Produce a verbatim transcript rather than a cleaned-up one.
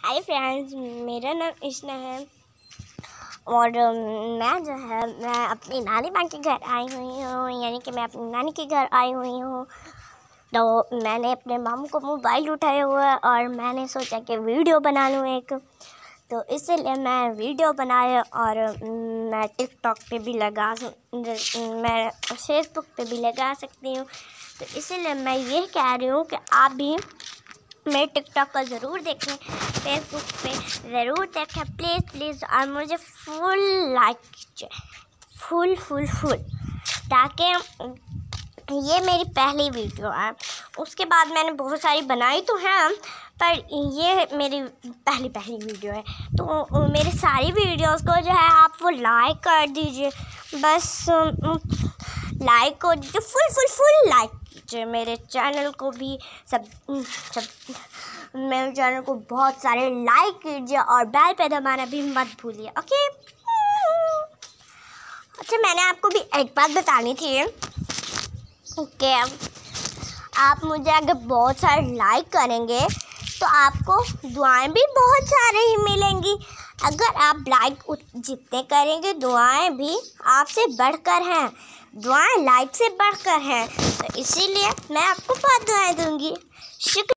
Hi friends, मेरा नाम इश्ना है और मैं जो है मैं अपनी नानी माँ के घर आई हुई हूँ। यानी कि मैं अपनी नानी के घर आई हुई हूँ। तो मैंने अपने मामू को मोबाइल उठाया हुआ है और मैंने सोचा कि वीडियो बना लूँ एक। तो इसीलिए मैं वीडियो बनाया और मैं टिकटॉक पे भी लगा मैं फेसबुक पे भी लगा सकती हूँ। तो इसीलिए मैं ये कह रही हूँ कि आप भी मेरे टिकटॉक को ज़रूर देखें, फेसबुक पे ज़रूर देखें प्लीज़ प्लीज़। और मुझे फुल लाइक कीजिए, फुल फुल फुल ताकि ये मेरी पहली वीडियो है। उसके बाद मैंने बहुत सारी बनाई तो हैं, पर ये मेरी पहली पहली वीडियो है। तो मेरे सारी वीडियोस को जो है आप वो लाइक कर दीजिए, बस लाइक कर दीजिए, फुल फुल फुल लाइक कीजिए। मेरे चैनल को भी सब सब मेरे चैनल को बहुत सारे लाइक कीजिए और बेल पे दबाना भी मत भूलिए, ओके। अच्छा, मैंने आपको भी एक बात बतानी थी कि आप मुझे अगर बहुत सारे लाइक करेंगे तो आपको दुआएं भी बहुत सारे ही मिलेंगी। अगर आप लाइक जितने करेंगे दुआएं भी आपसे बढ़कर हैं, दुआएं लाइक से बढ़कर हैं। तो इसीलिए मैं आपको बहुत दुआएं दूंगी। शुक्रिया।